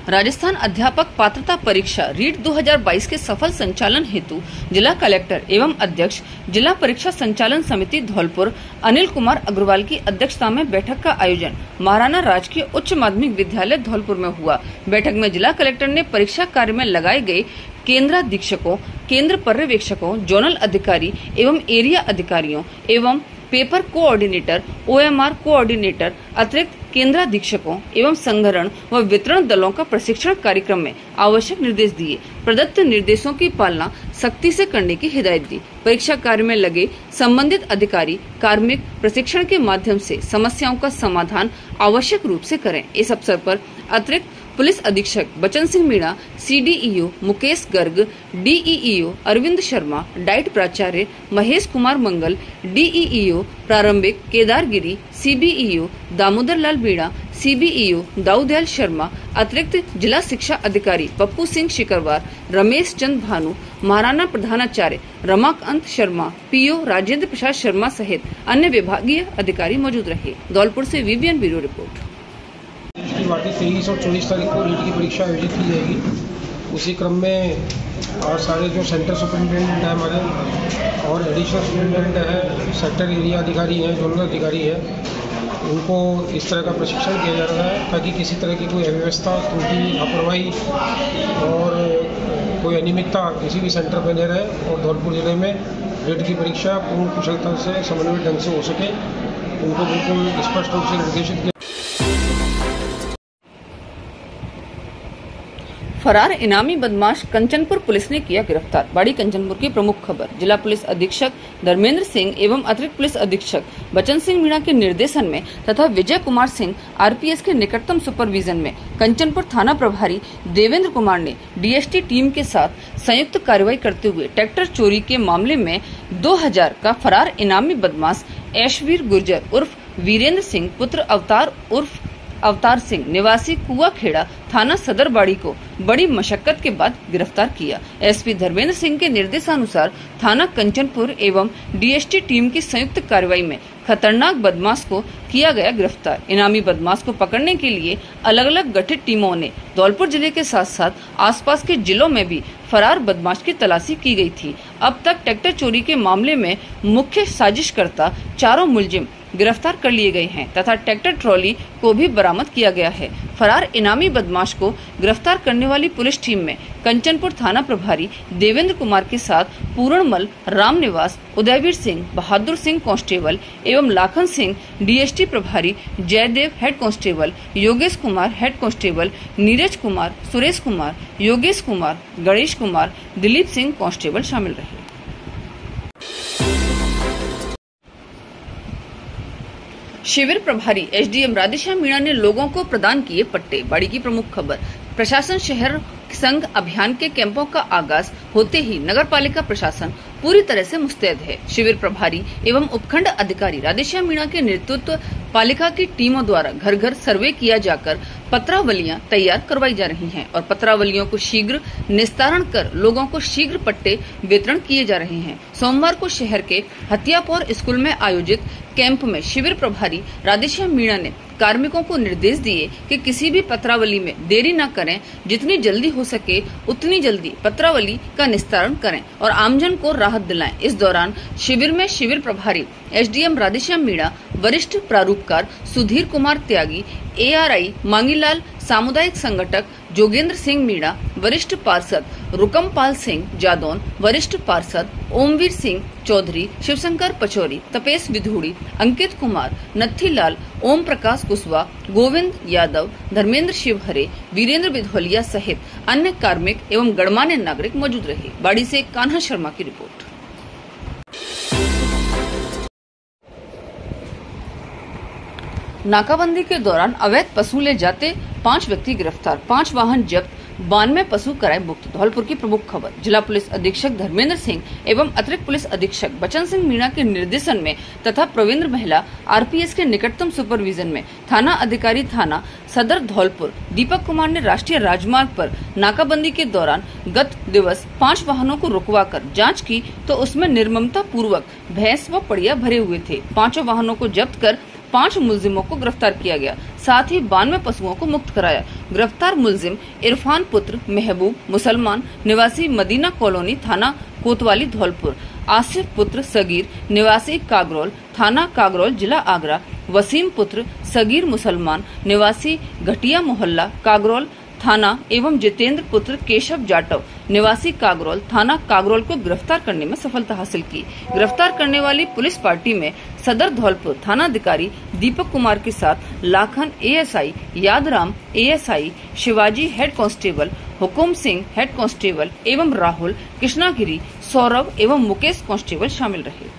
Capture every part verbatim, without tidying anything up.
राजस्थान अध्यापक पात्रता परीक्षा रीट दो हज़ार बाईस के सफल संचालन हेतु जिला कलेक्टर एवं अध्यक्ष जिला परीक्षा संचालन समिति धौलपुर अनिल कुमार अग्रवाल की अध्यक्षता में बैठक का आयोजन महाराणा राजकीय उच्च माध्यमिक विद्यालय धौलपुर में हुआ। बैठक में जिला कलेक्टर ने परीक्षा कार्य में लगाए गए केंद्राधीक्षकों, केंद्र पर्यवेक्षकों, जोनल अधिकारी एवं एरिया अधिकारियों एवं पेपर कोऑर्डिनेटर, ओएमआर कोऑर्डिनेटर, अतिरिक्त केंद्राधीक्षकों एवं संग्रहण व वितरण दलों का प्रशिक्षण कार्यक्रम में आवश्यक निर्देश दिए। प्रदत्त निर्देशों की पालना सख्ती से करने की हिदायत दी। परीक्षा कार्य में लगे संबंधित अधिकारी कार्मिक प्रशिक्षण के माध्यम से समस्याओं का समाधान आवश्यक रूप से करें। इस अवसर पर अतिरिक्त पुलिस अधीक्षक Bachan Singh Meena, CDEO Mukesh Garg, DEEO Arvind Sharma, DIET प्राचार्य महेश कुमार मंगल, डीईईओ प्रारंभिक केदारगिरी, सीबीईओ दामोदर लाल मीणा, सीबीईओ दाऊदयाल शर्मा, अतिरिक्त जिला शिक्षा अधिकारी पप्पू सिंह शिकरवार, रमेश चंद भानु, महाराणा प्रधानाचार्य रमाकांत शर्मा, पीओ राजेंद्र प्रसाद शर्मा सहित अन्य विभागीय अधिकारी मौजूद रहे। धौलपुर से वीवीएन ब्यूरो रिपोर्ट। तेईस और चौबीस तारीख को रीट की परीक्षा आयोजित की जाएगी। उसी क्रम में और सारे जो सेंटर सुपरिटेंडेंट हैं हमारे और एडिशनल सुपरिटेंडेंट है, सेक्टर एरिया अधिकारी हैं, जोनल अधिकारी हैं, उनको इस तरह का प्रशिक्षण दिया जा रहा है ताकि किसी तरह की कोई अव्यवस्था, त्रुटि, लापरवाही और कोई अनियमितता किसी भी सेंटर पर न रहे और धौलपुर जिले में रीट की परीक्षा पूर्ण कुशलता से समन्वित ढंग से हो सके, उनको बिल्कुल स्पष्ट रूप से निर्देशित किया। फरार इनामी बदमाश कंचनपुर पुलिस ने किया गिरफ्तार। बड़ी कंचनपुर की प्रमुख खबर। जिला पुलिस अधीक्षक धर्मेंद्र सिंह एवं अतिरिक्त पुलिस अधीक्षक बचन सिंह मीणा के निर्देशन में तथा विजय कुमार सिंह आरपीएस के निकटतम सुपरविजन में कंचनपुर थाना प्रभारी देवेंद्र कुमार ने डीएसटी टीम के साथ संयुक्त कार्रवाई करते हुए ट्रैक्टर चोरी के मामले में दो हज़ार का फरार इनामी बदमाश ऐशवीर गुर्जर उर्फ वीरेंद्र सिंह पुत्र अवतार उर्फ अवतार सिंह निवासी कुआखेड़ा थाना सदरबाड़ी को बड़ी मशक्कत के बाद गिरफ्तार किया। एसपी धर्मेंद्र सिंह के निर्देशानुसार थाना कंचनपुर एवं डीएसटी टीम की संयुक्त कार्रवाई में खतरनाक बदमाश को किया गया गिरफ्तार। इनामी बदमाश को पकड़ने के लिए अलग अलग गठित टीमों ने धौलपुर जिले के साथ साथ आसपास के जिलों में भी फरार बदमाश की तलाशी की गई थी। अब तक ट्रैक्टर चोरी के मामले में मुख्य साजिशकर्ता चारों मुलजिम गिरफ्तार कर लिए गए हैं तथा ट्रैक्टर ट्रॉली को भी बरामद किया गया है। फरार इनामी बदमाश को गिरफ्तार करने वाली पुलिस टीम में कंचनपुर थाना प्रभारी देवेंद्र कुमार के साथ पूर्णमल, रामनिवास, उदयवीर सिंह, बहादुर सिंह कांस्टेबल एवं लाखन सिंह डीएसटी प्रभारी, Jaidev head constable, Yogesh Kumar head constable, Neeraj Kumar, Suresh Kumar, Yogesh Kumar, Ganesh Kumar, Dilip Singh constable शामिल रहे। शिविर प्रभारी एसडीएम राधेश्याम मीणा ने लोगों को प्रदान किए पट्टे। बड़ी की प्रमुख खबर। प्रशासन शहर संघ अभियान के कैंपों का आगाज होते ही नगर पालिका प्रशासन पूरी तरह से मुस्तैद है। शिविर प्रभारी एवं उपखंड अधिकारी राधेश्याम मीणा के नेतृत्व पालिका की टीमों द्वारा घर घर सर्वे किया जाकर पत्रावलियां तैयार करवाई जा रही हैं और पत्रावलियों को शीघ्र निस्तारण कर लोगों को शीघ्र पट्टे वितरण किए जा रहे हैं। सोमवार को शहर के हथियापुर स्कूल में आयोजित कैंप में शिविर प्रभारी राधेश्याम मीणा ने कार्मिकों को निर्देश दिए कि किसी भी पत्रावली में देरी न करें, जितनी जल्दी हो सके उतनी जल्दी पत्रावली का निस्तारण करें और आमजन को राहत दिलाएं। इस दौरान शिविर में शिविर प्रभारी एसडीएम राधेश्याम मीणा, वरिष्ठ प्रारूपकार सुधीर कुमार त्यागी, एआरआई मांगीलाल, सामुदायिक संगठक जोगेंद्र सिंह मीणा, वरिष्ठ पार्षद रुकमपाल सिंह जादौन, वरिष्ठ पार्षद ओमवीर सिंह चौधरी, शिवशंकर पचौरी, तपेश विधुड़ी, अंकित कुमार, नत्थीलाल, ओम प्रकाश कुशवाहा, गोविंद यादव, धर्मेंद्र शिवहरे, वीरेंद्र बिधौलिया सहित अन्य कार्मिक एवं गणमान्य नागरिक मौजूद रहे। बाड़ी से कान्हा शर्मा की रिपोर्ट। नाकाबंदी के दौरान अवैध पशु ले जाते पांच व्यक्ति गिरफ्तार, पांच वाहन जब्त, बानवे पशु कराए मुक्त। धौलपुर की प्रमुख खबर। जिला पुलिस अधीक्षक धर्मेंद्र सिंह एवं अतिरिक्त पुलिस अधीक्षक बचन सिंह मीणा के निर्देशन में तथा प्रवीण महिला आरपीएस के निकटतम सुपरविजन में थाना अधिकारी थाना सदर धौलपुर दीपक कुमार ने राष्ट्रीय राजमार्ग पर नाकाबंदी के दौरान गत दिवस पांच वाहनों को रुकवाकर जांच की तो उसमें निर्ममता पूर्वक भैंस व पड़िया भरे हुए थे। पांचों वाहनों को जब्त कर पाँच मुलजिमों को गिरफ्तार किया गया, साथ ही बानवे पशुओं को मुक्त कराया। गिरफ्तार मुलजिम इरफान पुत्र महबूब मुसलमान निवासी मदीना कॉलोनी थाना कोतवाली धौलपुर, आसिफ पुत्र सगीर निवासी कागरोल थाना कागरोल जिला आगरा, वसीम पुत्र सगीर मुसलमान निवासी घटिया मोहल्ला कागरोल थाना एवं जितेंद्र पुत्र केशव जाटव निवासी कागरोल थाना कागरोल को गिरफ्तार करने में सफलता हासिल की। गिरफ्तार करने वाली पुलिस पार्टी में सदर धौलपुर थानाधिकारी दीपक कुमार के साथ Lakhan ASI, Yadram ASI, Shivaji head constable, Hukum Singh head constable एवं राहुल, कृष्णागिरी, सौरभ एवं मुकेश कांस्टेबल शामिल रहे।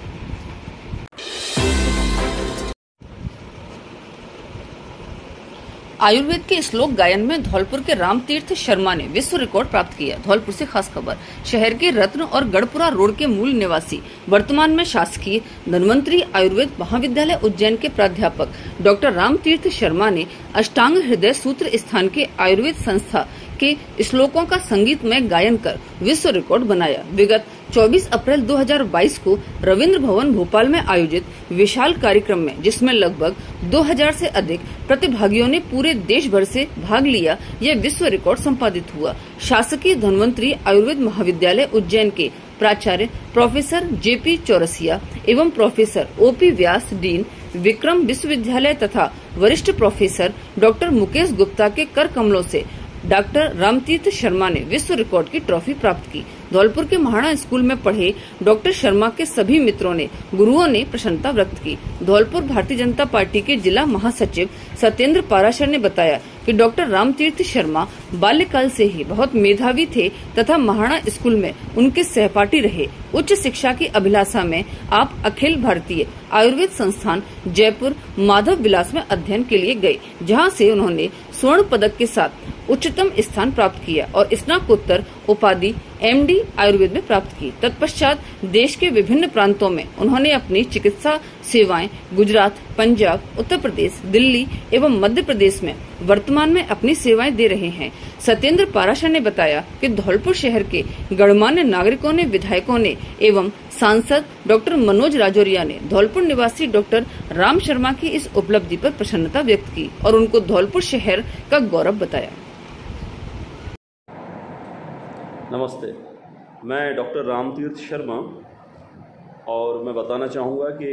आयुर्वेद के श्लोक गायन में धौलपुर के रामतीर्थ शर्मा ने विश्व रिकॉर्ड प्राप्त किया। धौलपुर से खास खबर। शहर के रत्न और गढ़पुरा रोड के मूल निवासी, वर्तमान में शासकीय धन्वंतरी आयुर्वेद महाविद्यालय उज्जैन के प्राध्यापक डॉक्टर रामतीर्थ शर्मा ने अष्टांग हृदय सूत्र स्थान के आयुर्वेद संस्था के श्लोकों का संगीतमय गायन कर विश्व रिकॉर्ड बनाया। विगत चौबीस अप्रैल दो हज़ार बाईस को रविंद्र भवन भोपाल में आयोजित विशाल कार्यक्रम में, जिसमें लगभग दो हज़ार से अधिक प्रतिभागियों ने पूरे देश भर से भाग लिया, यह विश्व रिकॉर्ड संपादित हुआ। शासकीय धन्वंतरी आयुर्वेद महाविद्यालय उज्जैन के प्राचार्य प्रोफेसर जेपी चौरसिया एवं professor OP Vyas, dean Vikram विश्वविद्यालय तथा वरिष्ठ प्रोफेसर डॉक्टर मुकेश गुप्ता के कर कमलों से डॉक्टर रामतीर्थ शर्मा ने विश्व रिकॉर्ड की ट्रॉफी प्राप्त की। धौलपुर के महाणा स्कूल में पढ़े डॉक्टर शर्मा के सभी मित्रों ने, गुरुओं ने प्रसन्नता व्यक्त की। धौलपुर भारतीय जनता पार्टी के जिला महासचिव सत्येंद्र पाराशर ने बताया कि डॉक्टर रामतीर्थ शर्मा बाल्यकाल से ही बहुत मेधावी थे तथा महाणा स्कूल में उनके सहपाठी रहे। उच्च शिक्षा की अभिलाषा में आप अखिल भारतीय आयुर्वेद संस्थान जयपुर माधव विलास में अध्ययन के लिए गए, जहां से उन्होंने स्वर्ण पदक के साथ उच्चतम स्थान प्राप्त किया और स्नातकोत्तर उपाधि एमडी आयुर्वेद में प्राप्त की। तत्पश्चात देश के विभिन्न प्रांतों में उन्होंने अपनी चिकित्सा सेवाएं गुजरात, पंजाब, उत्तर प्रदेश, दिल्ली एवं मध्य प्रदेश में वर्तमान में अपनी सेवाएं दे रहे हैं। सत्येंद्र पाराशर ने बताया कि धौलपुर शहर के गणमान्य नागरिकों ने, विधायकों ने एवं सांसद डॉक्टर मनोज राजौरिया ने धौलपुर निवासी डॉक्टर राम शर्मा की इस उपलब्धि पर प्रसन्नता व्यक्त की और उनको धौलपुर शहर का गौरव बताया। नमस्ते, मैं डॉक्टर रामतीर्थ शर्मा और मैं बताना चाहूँगा कि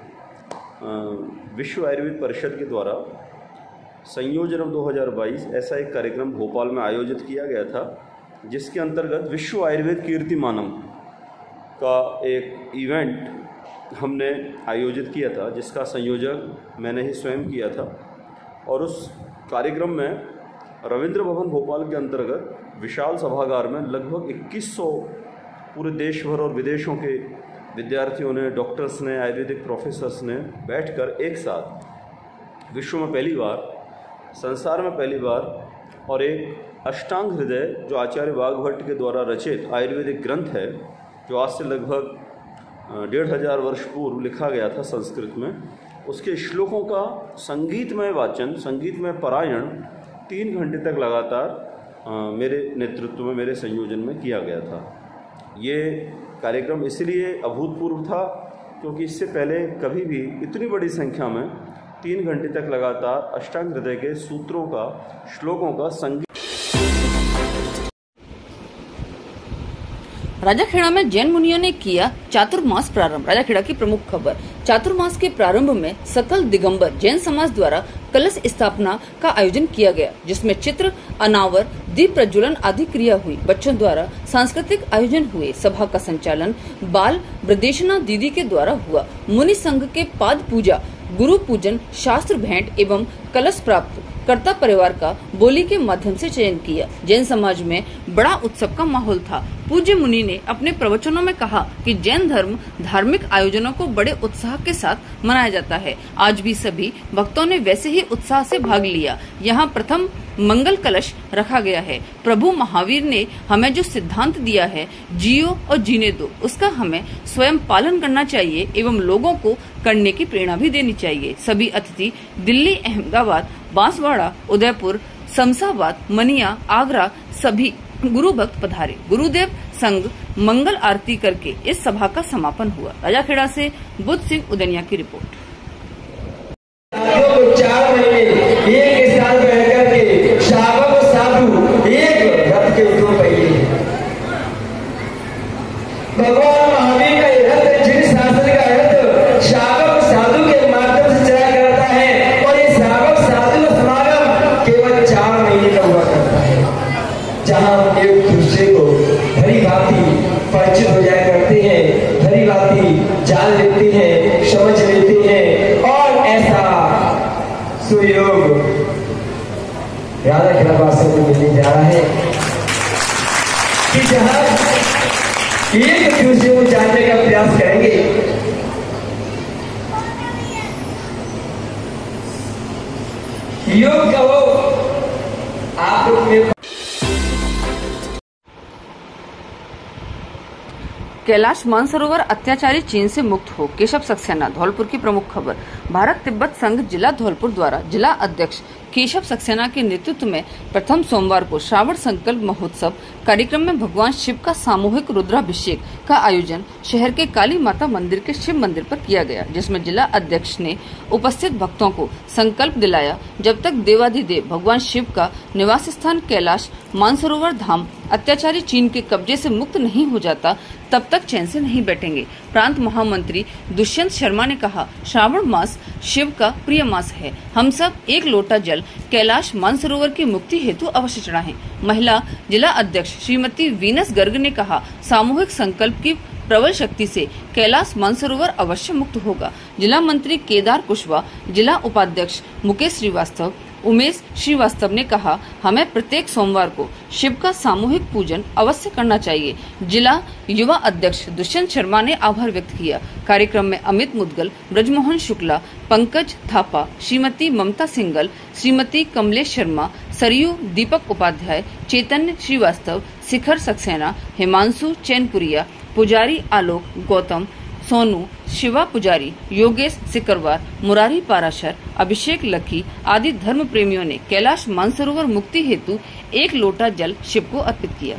विश्व आयुर्वेद परिषद के द्वारा संयोजन दो हज़ार बाईस ऐसा एक कार्यक्रम भोपाल में आयोजित किया गया था, जिसके अंतर्गत विश्व आयुर्वेद कीर्तिमानम का एक इवेंट हमने आयोजित किया था, जिसका संयोजन मैंने ही स्वयं किया था। और उस कार्यक्रम में रविंद्र भवन भोपाल के अंतर्गत विशाल सभागार में लगभग इक्कीस सौ पूरे देश भर और विदेशों के विद्यार्थियों ने, डॉक्टर्स ने, आयुर्वेदिक प्रोफेसर्स ने बैठकर एक साथ विश्व में पहली बार, संसार में पहली बार और एक अष्टांग हृदय जो आचार्य वाघभट्ट के द्वारा रचित आयुर्वेदिक ग्रंथ है, जो आज से लगभग डेढ़ हजार वर्ष पूर्व लिखा गया था संस्कृत में, उसके श्लोकों का संगीतमय वाचन, संगीतमय पारायण तीन घंटे तक लगातार आ, मेरे नेतृत्व में, मेरे संयोजन में किया गया था। ये कार्यक्रम इसलिए अभूतपूर्व था क्योंकि इससे पहले कभी भी इतनी बड़ी संख्या में तीन घंटे तक लगातार अष्टांग हृदय के सूत्रों का, श्लोकों का संगीत। राजाखेड़ा में जैन मुनियों ने किया चातुर्मास प्रारंभ। राजाखेड़ा की प्रमुख खबर। चातुर्मास के प्रारंभ में सकल दिगंबर जैन समाज द्वारा कलश स्थापना का आयोजन किया गया, जिसमें चित्र अनावर, दीप प्रज्वलन आदि क्रिया हुई। बच्चों द्वारा सांस्कृतिक आयोजन हुए। सभा का संचालन बाल ब्रदेशना दीदी के द्वारा हुआ। मुनि संघ के पाद पूजा, गुरु पूजन, शास्त्र भेंट एवं कलश प्राप्त कर्ता परिवार का बोली के माध्यम से चयन किया। जैन समाज में बड़ा उत्सव का माहौल था। पूज्य मुनि ने अपने प्रवचनों में कहा कि जैन धर्म धार्मिक आयोजनों को बड़े उत्साह के साथ मनाया जाता है। आज भी सभी भक्तों ने वैसे ही उत्साह से भाग लिया। यहाँ प्रथम मंगल कलश रखा गया है। प्रभु महावीर ने हमें जो सिद्धांत दिया है, जियो और जीने दो, उसका हमें स्वयं पालन करना चाहिए एवं लोगों को करने की प्रेरणा भी देनी चाहिए। सभी अतिथि दिल्ली, अहमदाबाद, बांसवाड़ा, उदयपुर, शमशाबाद, मनिया, आगरा सभी गुरु भक्त पधारे। गुरुदेव संग मंगल आरती करके इस सभा का समापन हुआ। राजाखेड़ा से बुद्ध सिंह उदनिया की रिपोर्ट। चार महीने एक साथ रह करके शावक साधु एक रथ के दो पहिए। भगवान महावीर का ये रथ जिन शासन का रथ शावक साधु के माध्यम से चला करता है और ये शावक साधु का समागम केवल चार महीने का हुआ करता है, जहां एक दूसरे को भली भांति परिचित हो जाया करते हैं, भली भांति जान लेते हैं, समझ लेते हैं। और ऐसा सुयोग राधा कृष्ण को मिलने जा रहा है कि जहां एक दूसरे को जानने का प्रयास करेंगे। योग कहो आप लोग में कैलाश मानसरोवर अत्याचारी चीन से मुक्त हो, केशव सक्सेना धौलपुर की प्रमुख खबर। भारत तिब्बत संघ जिला धौलपुर द्वारा जिला अध्यक्ष केशव सक्सेना के नेतृत्व में प्रथम सोमवार को श्रावण संकल्प महोत्सव कार्यक्रम में भगवान शिव का सामूहिक रुद्राभिषेक का आयोजन शहर के काली माता मंदिर के शिव मंदिर पर किया गया, जिसमें जिला अध्यक्ष ने उपस्थित भक्तों को संकल्प दिलाया, जब तक देवाधिदेव भगवान शिव का निवास स्थान कैलाश मानसरोवर धाम अत्याचारी चीन के कब्जे से मुक्त नहीं हो जाता, तब तक चैन से नहीं बैठेंगे। प्रांत महामंत्री दुष्यंत शर्मा ने कहा, श्रावण मास शिव का प्रिय मास है, हम सब एक लोटा जल कैलाश मानसरोवर की मुक्ति हेतु अवश्य चढ़ाएं। महिला जिला अध्यक्ष श्रीमती वीनस गर्ग ने कहा, सामूहिक संकल्प की प्रबल शक्ति से कैलाश मानसरोवर अवश्य मुक्त होगा। जिला मंत्री केदार कुशवाहा, जिला उपाध्यक्ष मुकेश श्रीवास्तव, उमेश श्रीवास्तव ने कहा, हमें प्रत्येक सोमवार को शिव का सामूहिक पूजन अवश्य करना चाहिए। जिला युवा अध्यक्ष दुष्यंत शर्मा ने आभार व्यक्त किया। कार्यक्रम में अमित मुदगल, ब्रजमोहन शुक्ला, पंकज थापा, श्रीमती ममता सिंगल, श्रीमती कमलेश शर्मा, सरयू दीपक उपाध्याय, चैतन्य श्रीवास्तव, शिखर सक्सेना, हिमांशु चैनपुरिया, पुजारी आलोक गौतम, सोनू, शिवा पुजारी, योगेश सिकरवार, मुरारी पाराशर, अभिषेक लकी आदि धर्म प्रेमियों ने कैलाश मानसरोवर मुक्ति हेतु एक लोटा जल शिव को अर्पित किया।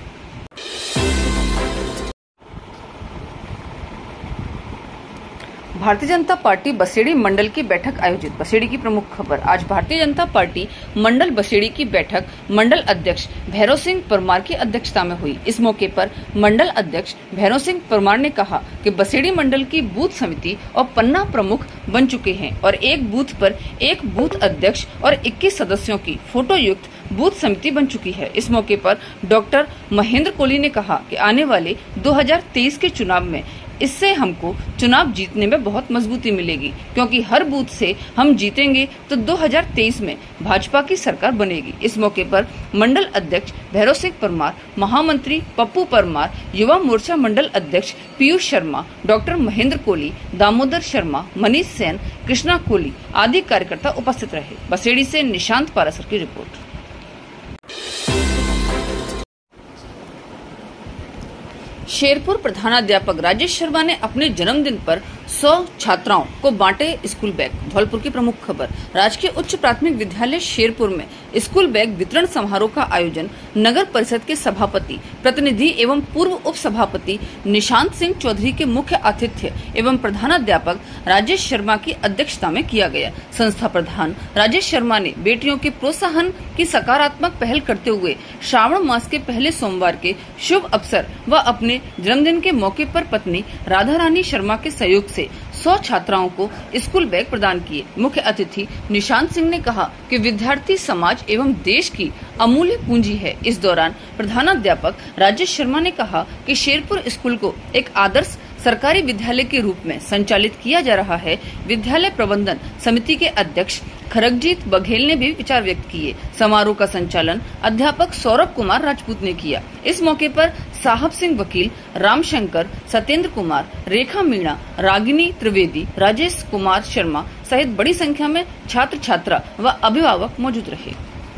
भारतीय जनता पार्टी बसेड़ी मंडल की बैठक आयोजित। बसेड़ी की प्रमुख खबर। आज भारतीय जनता पार्टी मंडल बसेड़ी की बैठक मंडल अध्यक्ष भैरव सिंह परमार की अध्यक्षता में हुई। इस मौके पर मंडल अध्यक्ष भैरव सिंह परमार ने कहा कि बसेड़ी मंडल की बूथ समिति और पन्ना प्रमुख बन चुके हैं और एक बूथ पर एक बूथ अध्यक्ष और इक्कीस सदस्यों की फोटो युक्त बूथ समिति बन चुकी है। इस मौके पर डॉक्टर महेंद्र कोहली ने कहा कि आने वाले दो हज़ार तेईस के चुनाव में इससे हमको चुनाव जीतने में बहुत मजबूती मिलेगी, क्योंकि हर बूथ से हम जीतेंगे तो दो हज़ार तेईस में भाजपा की सरकार बनेगी। इस मौके पर मंडल अध्यक्ष भैरव सिंह परमार, महामंत्री पप्पू परमार, युवा मोर्चा मंडल अध्यक्ष पीयूष शर्मा, डॉक्टर महेंद्र कोहली, दामोदर शर्मा, मनीष सेन, कृष्णा कोहली आदि कार्यकर्ता उपस्थित रहे। बसेड़ी से निशांत पारासर की रिपोर्ट। शेरपुर प्रधानाध्यापक राजेश शर्मा ने अपने जन्मदिन पर सौ छात्राओं को बांटे स्कूल बैग। धौलपुर की प्रमुख खबर। राजकीय उच्च प्राथमिक विद्यालय शेरपुर में स्कूल बैग वितरण समारोह का आयोजन नगर परिषद के सभापति, प्रतिनिधि एवं पूर्व उप सभापति निशांत सिंह चौधरी के मुख्य आतिथ्य एवं प्रधानाध्यापक राजेश शर्मा की अध्यक्षता में किया गया। संस्था प्रधान राजेश शर्मा ने बेटियों के प्रोत्साहन की सकारात्मक पहल करते हुए श्रावण मास के पहले सोमवार के शुभ अवसर व अपने जन्मदिन के मौके पर पत्नी राधा रानी शर्मा के सहयोग से सौ छात्राओं को स्कूल बैग प्रदान किए। मुख्य अतिथि निशांत सिंह ने कहा कि विद्यार्थी समाज एवं देश की अमूल्य पूंजी है। इस दौरान प्रधानाध्यापक राजेश शर्मा ने कहा कि शेरपुर स्कूल को एक आदर्श सरकारी विद्यालय के रूप में संचालित किया जा रहा है। विद्यालय प्रबंधन समिति के अध्यक्ष खरगजीत बघेल ने भी विचार व्यक्त किए। समारोह का संचालन अध्यापक सौरभ कुमार राजपूत ने किया। इस मौके पर साहब सिंह वकील, रामशंकर, सत्येंद्र कुमार, रेखा मीणा, रागिनी त्रिवेदी, राजेश कुमार शर्मा सहित बड़ी संख्या में छात्र छात्रा व अभिभावक मौजूद रहे।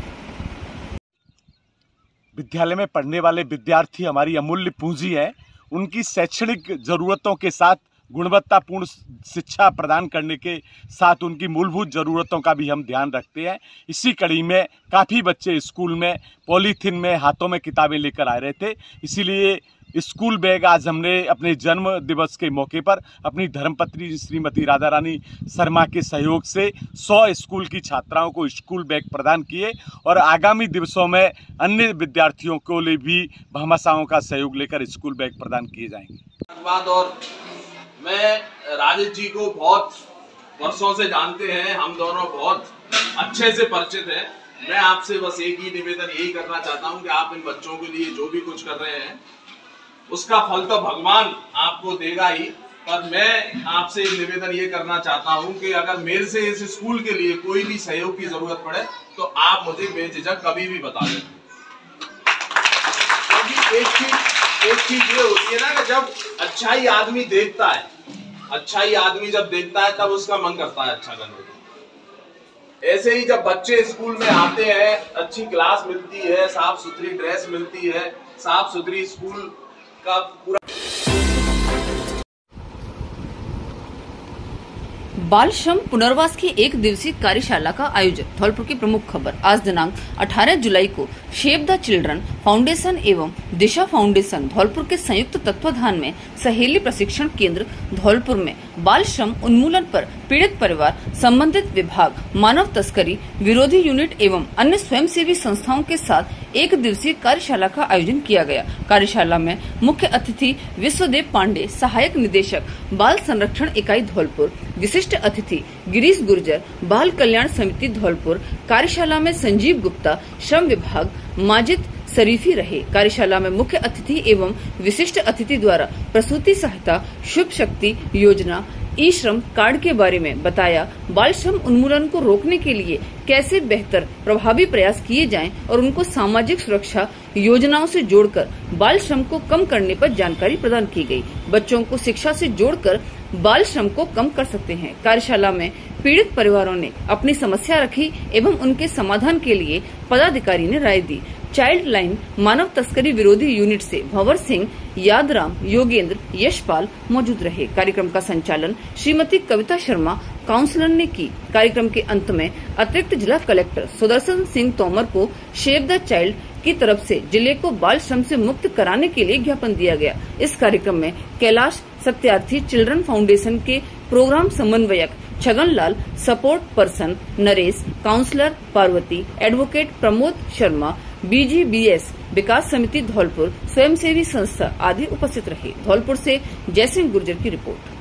विद्यालय में पढ़ने वाले विद्यार्थी हमारी अमूल्य पूंजी है। उनकी शैक्षणिक जरूरतों के साथ गुणवत्तापूर्ण शिक्षा प्रदान करने के साथ उनकी मूलभूत ज़रूरतों का भी हम ध्यान रखते हैं। इसी कड़ी में काफ़ी बच्चे स्कूल में पॉलीथीन में हाथों में किताबें लेकर आ रहे थे, इसीलिए स्कूल बैग आज हमने अपने जन्म दिवस के मौके पर अपनी धर्मपत्नी श्रीमती राधा रानी शर्मा के सहयोग से सौ स्कूल की छात्राओं को स्कूल बैग प्रदान किए और आगामी दिवसों में अन्य विद्यार्थियों को लिए भी भामाशाहों का सहयोग लेकर स्कूल बैग प्रदान किए जाएंगे। धन्यवाद। और मैं राजेश जी को बहुत वर्षों से जानते हैं, हम दोनों बहुत अच्छे से परिचित हैं। मैं आपसे बस एक ही निवेदन यही करना चाहता हूं कि आप इन बच्चों के लिए जो भी कुछ कर रहे हैं उसका फल तो भगवान आपको देगा ही, पर मैं आपसे निवेदन ये करना चाहता हूं कि अगर मेरे से इस स्कूल के लिए कोई भी सहयोग की जरूरत पड़े तो आप मुझे बेझिझक कभी भी बता दें। क्योंकि एक चीज एक चीज ये होती है ना कि जब अच्छा ही आदमी देखता है, अच्छा ही आदमी जब देखता है तब उसका मन करता है अच्छा करने को। ऐसे ही जब बच्चे स्कूल में आते हैं, अच्छी क्लास मिलती है, साफ सुथरी ड्रेस मिलती है, साफ सुथरी स्कूल का पूरा बाल श्रम पुनर्वास की एक दिवसीय कार्यशाला का आयोजन। धौलपुर की प्रमुख खबर। आज दिनांक अठारह जुलाई को शेव द चिल्ड्रन फाउंडेशन एवं दिशा फाउंडेशन धौलपुर के संयुक्त तत्वाधान में सहेली प्रशिक्षण केंद्र धौलपुर में बाल श्रम उन्मूलन पर पीड़ित परिवार, संबंधित विभाग, मानव तस्करी विरोधी यूनिट एवं अन्य स्वयंसेवी संस्थाओं के साथ एक दिवसीय कार्यशाला का आयोजन किया गया। कार्यशाला में मुख्य अतिथि विश्वदेव पांडे, सहायक निदेशक बाल संरक्षण इकाई धौलपुर, विशिष्ट अतिथि गिरीश गुर्जर, बाल कल्याण समिति धौलपुर। कार्यशाला में संजीव गुप्ता, श्रम विभाग, माजिद शरीफी रहे। कार्यशाला में मुख्य अतिथि एवं विशिष्ट अतिथि द्वारा प्रसूति सहायता, शुभ शक्ति योजना, ई श्रम कार्ड के बारे में बताया। बाल श्रम उन्मूलन को रोकने के लिए कैसे बेहतर प्रभावी प्रयास किए जाएं और उनको सामाजिक सुरक्षा योजनाओं से जोड़कर बाल श्रम को कम करने पर जानकारी प्रदान की गई। बच्चों को शिक्षा से जोड़कर बाल श्रम को कम कर सकते हैं। कार्यशाला में पीड़ित परिवारों ने अपनी समस्या रखी एवं उनके समाधान के लिए पदाधिकारी ने राय दी। चाइल्ड लाइन मानव तस्करी विरोधी यूनिट से भंवर सिंह, यादराम, योगेंद्र, यशपाल मौजूद रहे। कार्यक्रम का संचालन श्रीमती कविता शर्मा काउंसलर ने की। कार्यक्रम के अंत में अतिरिक्त जिला कलेक्टर सुदर्शन सिंह तोमर को शेव द चाइल्ड की तरफ से जिले को बाल श्रम से मुक्त कराने के लिए ज्ञापन दिया गया। इस कार्यक्रम में कैलाश सत्यार्थी चिल्ड्रन फाउंडेशन के प्रोग्राम समन्वयक Chhaganlal, support person Naresh, counsellor Parvati, advocate Pramod Sharma, BGBS Vikas Samiti Dholpur, स्वयंसेवी संस्था आदि उपस्थित रहे। धौलपुर से जयसिंह गुर्जर की रिपोर्ट।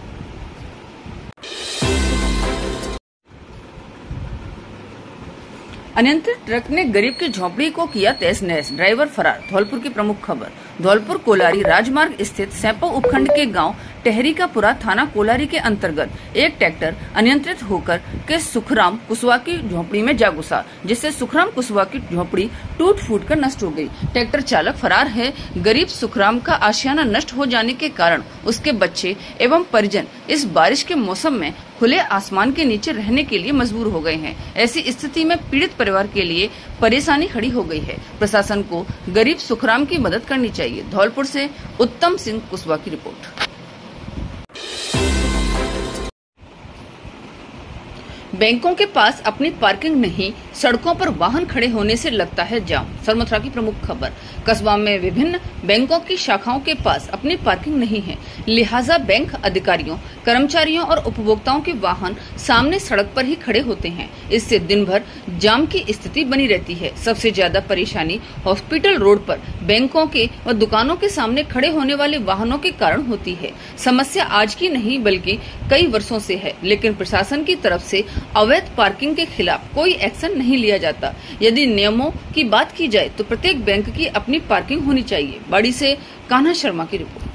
अनियंत्रित ट्रक ने गरीब की झोपड़ी को किया तहस नहस, ड्राइवर फरार। धौलपुर की प्रमुख खबर। धौलपुर कोलारी राजमार्ग स्थित सैपो उपखंड के गांव टहरीकापुरा थाना कोलारी के अंतर्गत एक ट्रैक्टर अनियंत्रित होकर के सुखराम कुशवाहा की झोपड़ी में जा घुसा, जिससे सुखराम कुशवाहा की झोपड़ी टूट फूट कर नष्ट हो गई। ट्रैक्टर चालक फरार है। गरीब सुखराम का आशियाना नष्ट हो जाने के कारण उसके बच्चे एवं परिजन इस बारिश के मौसम में खुले आसमान के नीचे रहने के लिए मजबूर हो गए हैं। ऐसी स्थिति में पीड़ित परिवार के लिए परेशानी खड़ी हो गई है। प्रशासन को गरीब सुखराम की मदद करनी चाहिए। धौलपुर से उत्तम सिंह कुशवाहा की रिपोर्ट। बैंकों के पास अपनी पार्किंग नहीं, सड़कों पर वाहन खड़े होने से लगता है जाम। सरमथुरा की प्रमुख खबर। कस्बा में विभिन्न बैंकों की शाखाओं के पास अपनी पार्किंग नहीं है, लिहाजा बैंक अधिकारियों, कर्मचारियों और उपभोक्ताओं के वाहन सामने सड़क पर ही खड़े होते हैं। इससे दिन भर जाम की स्थिति बनी रहती है। सबसे ज्यादा परेशानी हॉस्पिटल रोड पर बैंकों के व दुकानों के सामने खड़े होने वाले वाहनों के कारण होती है। समस्या आज की नहीं बल्कि कई वर्षों से है, लेकिन प्रशासन की तरफ से अवैध पार्किंग के खिलाफ कोई एक्शन नहीं लिया जाता। यदि नियमों की बात की जाए तो प्रत्येक बैंक की अपनी पार्किंग होनी चाहिए। बाड़ी से कान्हा शर्मा की रिपोर्ट।